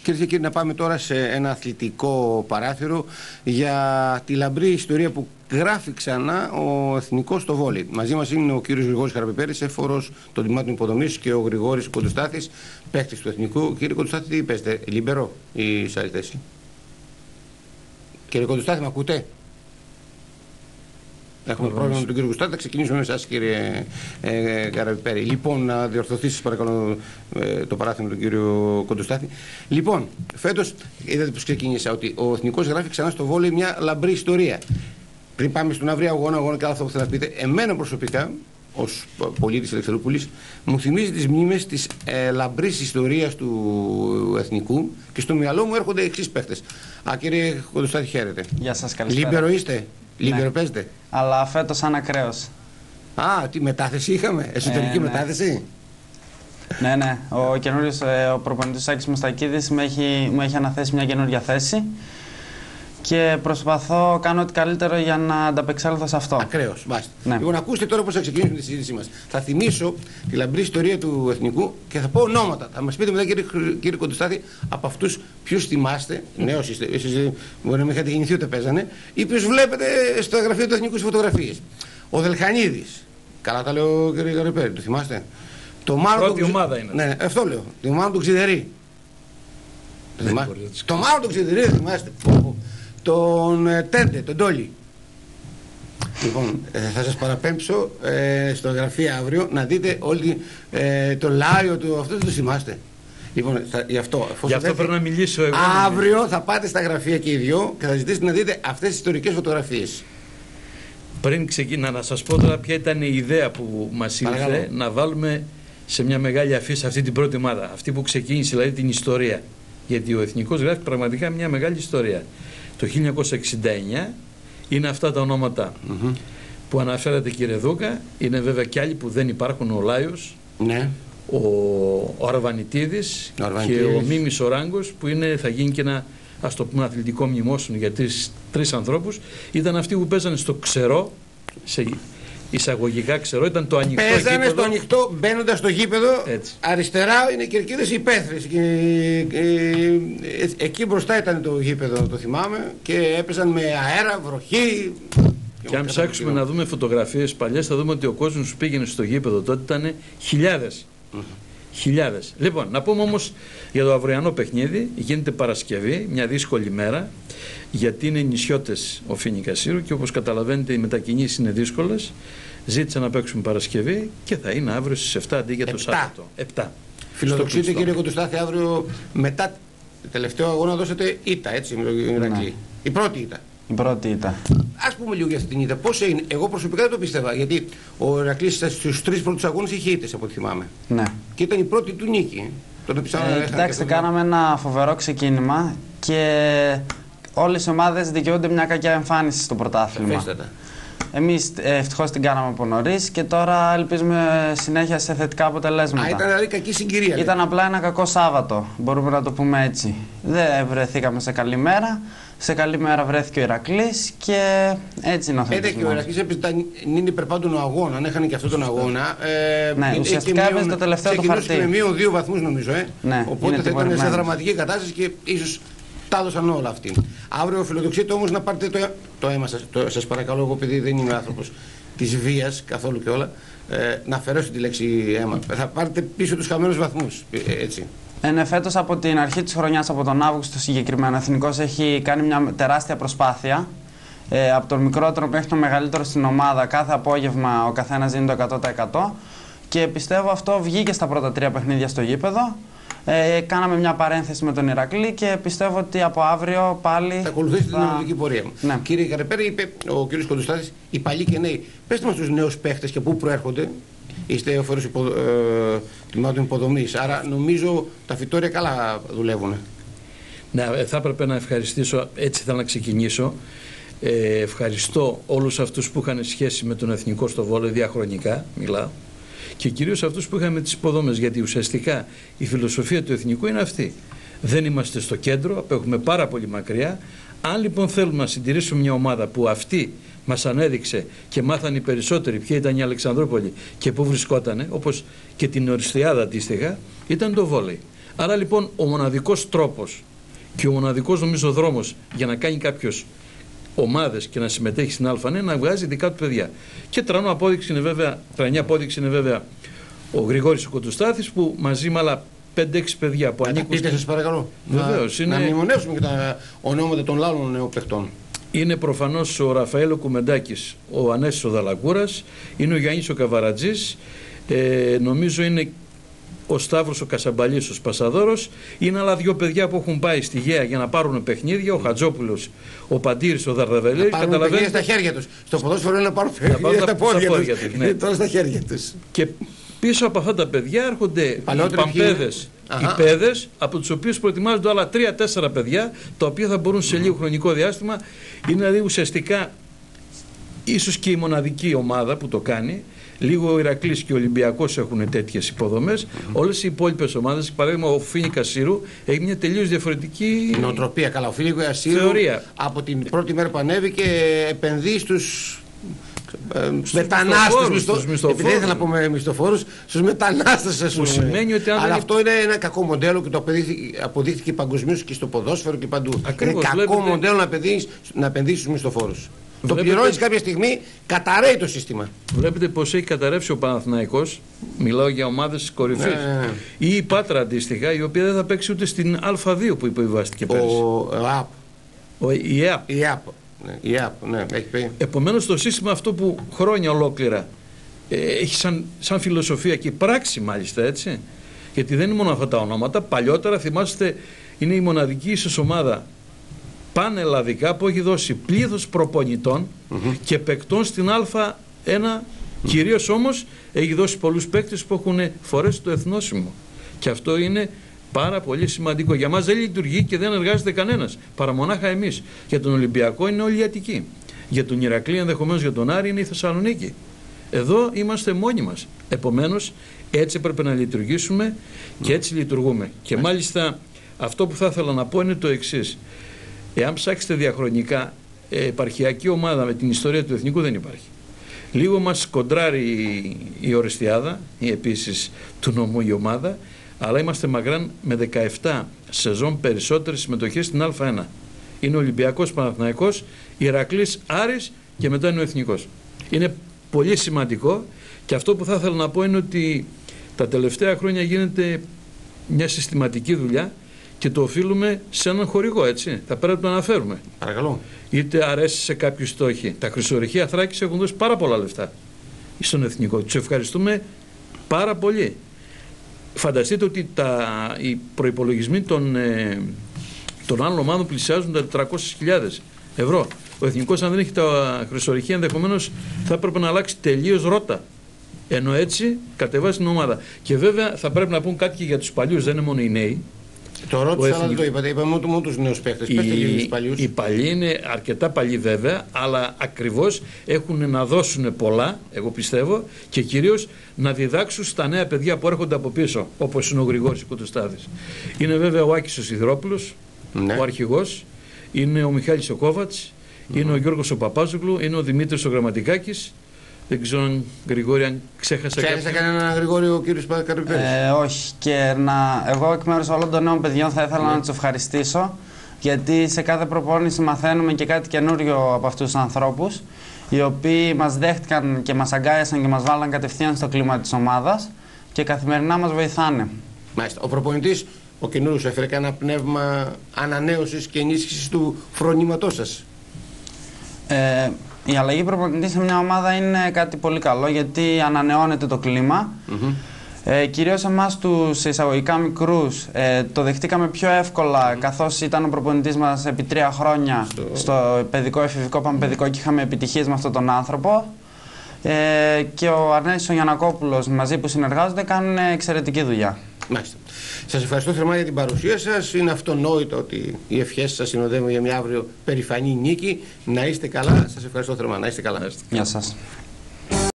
Κυρίες και κύριοι, να πάμε τώρα σε ένα αθλητικό παράθυρο για τη λαμπρή ιστορία που γράφει ξανά ο Εθνικός στο βόλεϊ. Μαζί μας είναι ο κύριος Γρηγόρης Καραπιπέρης, έφορος των τμήματων υποδομής, και ο Γρηγόρης Κοντοστάθης, παίκτης του Εθνικού. Κύριε Κοντοστάθη, τι παίζετε, λιμπερό ή σε άλλη θέση? Κύριε Κοντοστάθη, με ακούτε? Έχουμε πρόβλημα με τον κύριο Κοντοστάθη. Θα ξεκινήσουμε με εσάς, κύριε Καραπιπέρη. Λοιπόν, να διορθωθεί, σας παρακαλώ, το παράθυρο με τον κύριο Κοντοστάθη. Λοιπόν, φέτος είδατε πως ξεκίνησα, ότι ο Εθνικός γράφει ξανά στο βόλεϊ μια λαμπρή ιστορία. Πριν πάμε στον αύριο αγώνα και άλλο αυτό που θέλω να πείτε, εμένα προσωπικά, ως πολίτης Ελευθερούπολης, μου θυμίζει τις μνήμες της λαμπρής ιστορίας του Εθνικού, και στο μυαλό μου έρχονται εξής παίχτες. Κύριε Κοντοστάθη, χαίρετε. Γεια σας, καλησπέρα. Λίμπερο είστε? Λίμπερο, ναι. παίζετε? Αλλά φέτος σαν ακραίος. Τι μετάθεση είχαμε, εσωτερική μετάθεση. Ναι. Ο καινούριος προπονητής Άκης Μουστακίδης μου έχει αναθέσει μια καινούργια θέση και προσπαθώ, κάνω ό,τι καλύτερο για να ανταπεξέλθω σε αυτό. Ακραίος, μάλιστα. Ναι. Λοιπόν, ακούστε τώρα πώς θα ξεκινήσουμε τη συζήτησή μας. Θα θυμίσω τη λαμπρή ιστορία του Εθνικού και θα πω ονόματα. Θα μας πείτε μετά, κύριε Κοντοστάθη, από αυτούς ποιους θυμάστε, νέος είστε, εσείς μπορεί να μην είχατε γεννηθεί ούτε παίζανε, ή ποιους βλέπετε στο γραφείο του Εθνικού στις φωτογραφίες. Ο Δελχανίδης, καλά τα λέω, κύριε Καραπιπέρη, το θυμάστε? Πρώτη ομάδα είναι. Ναι, αυτό λέω. Τη ομάδα του Ξιδερή. Το μάλλον του Ξιδερή, θυμάστε? Τον Τέντε, τον Τόλι. Λοιπόν, θα σας παραπέμψω στο γραφείο αύριο να δείτε όλοι το λάριο του. Αυτό δεν το θυμάστε? Λοιπόν, γι' αυτό πρέπει να μιλήσω εγώ. Αύριο θα πάτε στα γραφεία και οι δυο και θα ζητήσετε να δείτε αυτές τις ιστορικές φωτογραφίες. Πριν ξεκινά, να σας πω τώρα ποια ήταν η ιδέα που μας ήρθε να βάλουμε σε μια μεγάλη αφίσα αυτή την πρώτη ομάδα. Αυτή που ξεκίνησε, δηλαδή την ιστορία. Γιατί ο Εθνικός γράφει πραγματικά μια μεγάλη ιστορία. Το 1969 είναι αυτά τα ονόματα που αναφέρατε, κύριε Δούκα. Είναι βέβαια και άλλοι που δεν υπάρχουν, ο Λάιος, ναι, ο Αρβανιτίδης και ο Μίμης ο Ράγκος, που θα γίνει και ένα, ας το πούμε, αθλητικό μνημόσυνο για τρεις ανθρώπους. Ήταν αυτοί που παίζανε στο ξερό, σε εισαγωγικά ξερό, ήταν το ανοιχτό γήπεδο. Παίζανε στο ανοιχτό, μπαίνοντας στο γήπεδο. Έτσι. Αριστερά είναι οι κερκίδες υπαίθριες. Εκεί μπροστά ήταν το γήπεδο, το θυμάμαι, και έπαιζαν με αέρα, βροχή. Και αν ψάξουμε να δούμε φωτογραφίες παλιές, θα δούμε ότι ο κόσμος που πήγαινε στο γήπεδο τότε ήταν χιλιάδες. Χιλιάδες. Λοιπόν, να πούμε όμως για το αυριανό παιχνίδι. Γίνεται Παρασκευή, μια δύσκολη μέρα, γιατί είναι νησιώτες ο Φοινικασίρου και όπως καταλαβαίνετε οι μετακινήσεις είναι δύσκολες. Ζήτησα να παίξουμε Παρασκευή και θα είναι αύριο στις 7 αντί για το Σάββατο. 7. Φιλοδοξείτε, κύριε Κοντοστάθη, αύριο μετά το τελευταίο αγώνα δώσετε ήττα, έτσι, με τον Ηρακλή. Ναι. Η πρώτη ήττα. Η πρώτη ήττα. Ας πούμε λίγο για αυτή την ήττα. Πώς έγινε? Εγώ προσωπικά δεν το πίστευα, γιατί ο Ηρακλής στους 3 πρώτους αγώνες είχε ήττες από ό,τι θυμάμαι. Ναι. Και ήταν η πρώτη του νίκη. Κοιτάξτε, κάναμε ένα φοβερό ξεκίνημα και όλες οι ομάδες δικαιούνται μια κακιά εμφάνιση στο πρωτάθλημα. Εμείς ευτυχώς την κάναμε από νωρίς και τώρα ελπίζουμε συνέχεια σε θετικά αποτελέσματα. Ήταν δηλαδή κακή συγκυρία. Ήταν απλά ένα κακό Σάββατο, μπορούμε να το πούμε έτσι. Δεν βρεθήκαμε σε καλή μέρα. Σε καλή μέρα βρέθηκε ο Ηρακλής και έτσι είναι ο αθλητισμός. Και ο Ηρακλής έπαιζε τα νυν υπερπάντων ο αγώνα, αν έχανε και αυτόν τον αγώνα. Ναι, ουσιαστικά έπαιζε το τελευταίο του χαρτί. Και με μείον 2 βαθμούς νομίζω. Ναι, οπότε θα ήταν σε δραματική κατάσταση και ίσως τα έδωσαν όλα αυτοί. Αύριο φιλοδοξείτε όμως να πάρετε το αίμα σας. Σας παρακαλώ, εγώ επειδή δεν είμαι άνθρωπος της βίας καθόλου και όλα, να αφαιρέσω τη λέξη αίμα. Θα πάρετε πίσω τους χαμένους βαθμούς. Έτσι. Φέτος από την αρχή της χρονιάς, από τον Αύγουστο συγκεκριμένα, ο Εθνικός έχει κάνει μια τεράστια προσπάθεια. Από τον μικρότερο μέχρι τον μεγαλύτερο στην ομάδα, κάθε απόγευμα ο καθένας δίνει το 100%. Και πιστεύω αυτό βγήκε στα πρώτα 3 παιχνίδια στο γήπεδο. Κάναμε μια παρένθεση με τον Ηρακλή και πιστεύω ότι από αύριο πάλι θα ακολουθήσετε την μελλοντική πορεία. Ναι. Κύριε Καραπιπέρη, είπε ο κύριος Κοντοστάθης, οι παλιοί και νέοι. Πέστε μας τους νέους παίχτες και πού προέρχονται. Είστε οφόρος τμήματων υποδομής, άρα νομίζω τα φυτόρια καλά δουλεύουν. Ναι, θα έπρεπε να ευχαριστήσω, έτσι θέλω να ξεκινήσω. Ευχαριστώ όλους αυτούς που είχαν σχέση με τον Εθνικό στο βόλεϊ διαχρονικά, μιλάω, και κυρίως αυτούς που είχαν με τις υποδομές, γιατί ουσιαστικά η φιλοσοφία του Εθνικού είναι αυτή. Δεν είμαστε στο κέντρο, απέχουμε πάρα πολύ μακριά. Αν λοιπόν θέλουμε να συντηρήσουμε μια ομάδα που αυτή μας ανέδειξε και μάθαν οι περισσότεροι ποια ήταν η Αλεξανδρούπολη και πού βρισκότανε, όπως και την Οριστιάδα αντίστοιχα, ήταν το βόλεϊ. Άρα λοιπόν ο μοναδικός τρόπος και ο μοναδικός νομίζω δρόμος για να κάνει κάποιος ομάδες και να συμμετέχει στην Α είναι να βγάζει δικά του παιδιά. Και τρανή απόδειξη είναι βέβαια ο Γρηγόρης ο Κοντουστάθης, που μαζί με άλλα 5-6 παιδιά που ανήκουν. Πείτε σας παρακαλώ. Βεβαίως, να μνημονεύσουμε και τα ονόματα των άλλων νέων παιχτών. Είναι προφανώς ο Ραφαέλ ο Κουμεντάκης, ο Ανέσης ο Δαλαγκούρας, είναι ο Γιάννης ο Καβαρατζής, νομίζω είναι ο Σταύρος ο Κασαμπαλής ο Σπασαδόρος, είναι άλλα 2 παιδιά που έχουν πάει στη Γαία για να πάρουν παιχνίδια, ο Χατζόπουλος, ο Παντήρης, ο Δαρδαβελής. Να πάρουν παιχνίδια στα χέρια τους. Στο ποδόσφαιρο είναι να πάρουν παιχνίδια στα πόδια τους. Ναι. Τώρα στα χέρια τους. Και πίσω από αυτά τα παιδιά έρχονται οι παμπέδες, οι παιδες, από τους οποίους προετοιμάζονται άλλα 3-4 παιδιά, τα οποία θα μπορούν σε λίγο χρονικό διάστημα. Είναι δηλαδή ουσιαστικά ίσως και η μοναδική ομάδα που το κάνει. Λίγο ο Ηρακλής και ο Ολυμπιακός έχουν τέτοιες υποδομές. Όλες οι υπόλοιπες ομάδες, παράδειγμα ο Φοίνικας Σύρου, έχει μια τελείως διαφορετική νοοτροπία. Καλά, ο Φοίνικας Σύρου από την πρώτη μέρα που ανέβηκε επενδύει στους μετανάστες, επειδή ήθελα να πούμε μισθοφόρους, στους μετανάστες, που σημαίνει ότι αλλά αυτό είναι ένα κακό μοντέλο και το αποδείχθηκε παγκοσμίως και στο ποδόσφαιρο και παντού. Ακριβώς, είναι κακό μοντέλο να επενδύσεις στους μισθοφόρους. Το πληρώνεις κάποια στιγμή, καταραίει το σύστημα. Βλέπετε πως έχει καταρρεύσει ο Παναθηναϊκός, μιλάω για ομάδες της κορυφής, ή η Πάτρα αντίστοιχα, η οποία δεν θα παίξει ούτε στην Α2 που υποβιβάστηκε πέρυσι. Η ΕΑΠ. Ναι, έχει πει. Επομένως το σύστημα αυτό που χρόνια ολόκληρα έχει σαν φιλοσοφία και πράξη μάλιστα, έτσι, γιατί δεν είναι μόνο αυτά τα ονόματα. Παλιότερα θυμάστε είναι η μοναδική ίσως ομάδα πανελλαδικά που έχει δώσει πλήθος προπονητών και παικτών στην Α1, κυρίως όμως έχει δώσει πολλούς παίκτες που έχουν φορέσει το εθνόσημο, και αυτό είναι πάρα πολύ σημαντικό. Για μας δεν λειτουργεί και δεν εργάζεται κανένας, παρά μονάχα εμείς. Για τον Ολυμπιακό είναι όλοι οι Αττικοί. Για τον Ηρακλή, ενδεχομένως για τον Άρη, είναι η Θεσσαλονίκη. Εδώ είμαστε μόνοι μας. Επομένως, έτσι πρέπει να λειτουργήσουμε και έτσι λειτουργούμε. Και μάλιστα αυτό που θα ήθελα να πω είναι το εξής. Εάν ψάξετε διαχρονικά, επαρχιακή ομάδα με την ιστορία του εθνικού δεν υπάρχει. Λίγο μας κοντράρει η Ορεστιάδα, η επίσης του νομού η ομάδα, αλλά είμαστε μακράν με 17 σεζόν περισσότερες συμμετοχές στην Α1. Είναι Ολυμπιακός, Παναθηναϊκός, Ηρακλής, Άρης και μετά είναι ο Εθνικός. Είναι πολύ σημαντικό, και αυτό που θα ήθελα να πω είναι ότι τα τελευταία χρόνια γίνεται μια συστηματική δουλειά και το οφείλουμε σε έναν χορηγό, έτσι. Θα πρέπει να το αναφέρουμε. Παρακαλώ. Είτε αρέσει σε κάποιους στόχοι. Τα Χρυσορυχεία Θράκης έχουν δώσει πάρα πολλά λεφτά στον Εθνικό. Τους ευχαριστούμε πάρα πολύ. Φανταστείτε ότι οι προϋπολογισμοί των άλλων ομάδων πλησιάζουν τα 400.000 ευρώ. Ο Εθνικός, αν δεν έχει τα Χρυσορυχεία, ενδεχομένως θα έπρεπε να αλλάξει τελείως ρότα. Ενώ έτσι κατεβάζει την ομάδα. Και βέβαια θα πρέπει να πούν κάτι και για τους παλιούς, δεν είναι μόνο οι νέοι. Το ρώτησα, αλλά δεν το είπατε. Είπαμε μόνο τους νέους παίχτες. Πέστε λίγο τους παλιούς. Οι παλιοί είναι αρκετά παλιοί βέβαια, αλλά ακριβώς έχουν να δώσουν πολλά, εγώ πιστεύω, και κυρίως να διδάξουν στα νέα παιδιά που έρχονται από πίσω, όπως είναι ο Γρηγόρης Κοντουστάθης. Είναι βέβαια ο Άκης ο Σιδηρόπουλος, ο αρχηγός, είναι ο Μιχάλης ο Κόβατς, είναι ο Γιώργος ο Παπάζογλου, είναι ο Δημήτρης ο Γραμματικάκης. Δεν ξέρω αν, Γρηγόρη, αν ξέχασα κάποιον. Ξέχασα κανέναν, Γρηγόρη, ο κύριος Καρυπέρης? Όχι. Και εγώ εκ μέρους όλων των νέων παιδιών θα ήθελα να τους ευχαριστήσω, γιατί σε κάθε προπόνηση μαθαίνουμε και κάτι καινούριο από αυτούς τους ανθρώπους, οι οποίοι μας δέχτηκαν και μας αγκάλιασαν και μας βάλαν κατευθείαν στο κλίμα της ομάδας και καθημερινά μας βοηθάνε. Μάλιστα. Ο προπονητής, ο καινούριος, έφερε ένα πνεύμα ανανέωσης και ενίσχυσης του φρονήματός σας? Η αλλαγή προπονητή σε μια ομάδα είναι κάτι πολύ καλό, γιατί ανανεώνεται το κλίμα. Κυρίως εμάς τους εισαγωγικά μικρούς το δεχτήκαμε πιο εύκολα, καθώς ήταν ο προπονητής μας επί 3 χρόνια στο παιδικό, εφηβικό, πανπαιδικό και είχαμε επιτυχίες με αυτόν τον άνθρωπο. Και ο Αρνέσης ο Γιαννακόπουλος μαζί που συνεργάζονται κάνουν εξαιρετική δουλειά. Μάλιστα. Σας ευχαριστώ θερμά για την παρουσία σας. Είναι αυτονόητο ότι οι ευχές σας συνοδεύουν για μια αύριο περηφανή νίκη. Να είστε καλά. Σας ευχαριστώ θερμά. Να είστε καλά. Γεια σας.